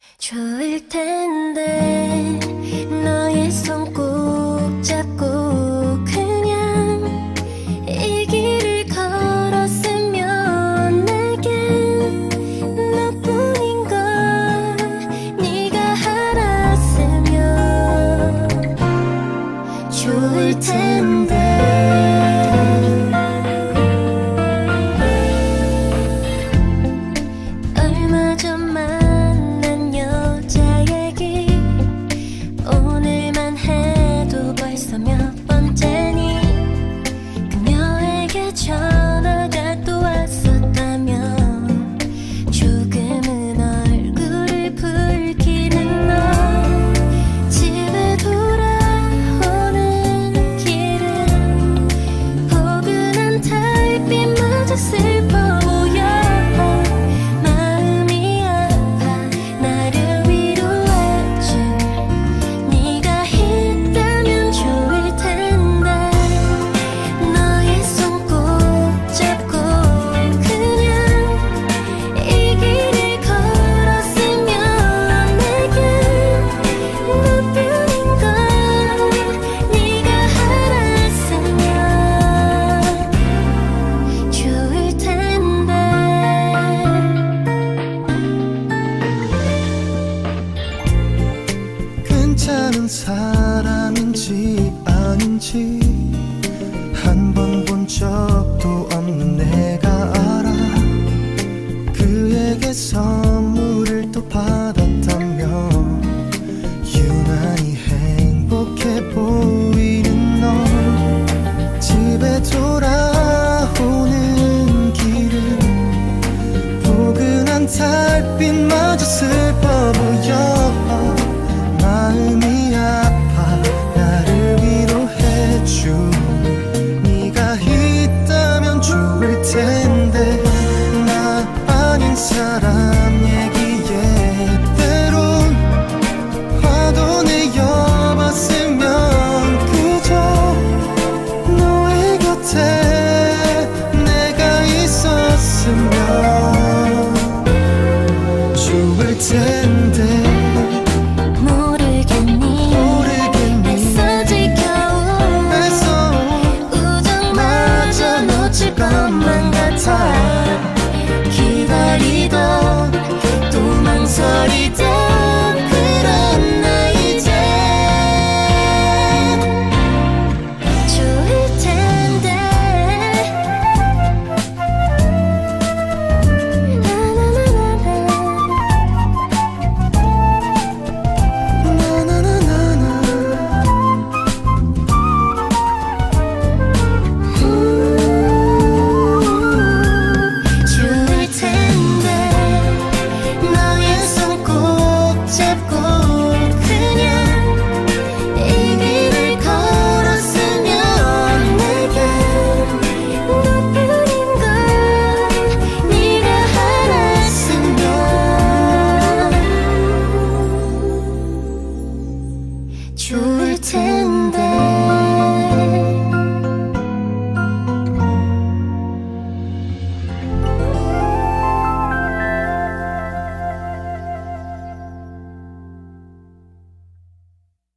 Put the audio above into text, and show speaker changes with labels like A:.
A: 좋을 텐데 너의 손 꼭 잡고 그냥 이 길을 걸었으면 내겐 너뿐인 걸 네가 알았으면 좋을 텐데. 얼마 전 만난 여자 얘기 오늘만 해도 벌써 몇 번째니 그녀에게 전화가 또 왔었다면 조금은 얼굴을 붉히는 너 집에 돌아오는 길은 포근한 달빛마저 슬퍼 보여. 마음이 아파 나를 위로해준 네가 있다면 좋을 텐데 너의 손 꼭 잡고 그냥 이 길을 걸었으면 내겐 너뿐인 걸 네가 알았으면 좋을 텐데.
B: 괜찮은 사람인지 아닌지 한 번 본 적도 없는 내가 알아. 그에게 선물을 또 받았다며 유난히 행복해 보이는 너. 집에 돌아오는 길은 포근한 달빛마저 슬퍼 보여. 마음이 아파 나를 위로해준 네가 있다면 좋을 텐데 나 아닌 사람 얘기에 때론 화도 내어봤으면 그저 너의 곁에 내가 있었으면 좋을 텐데.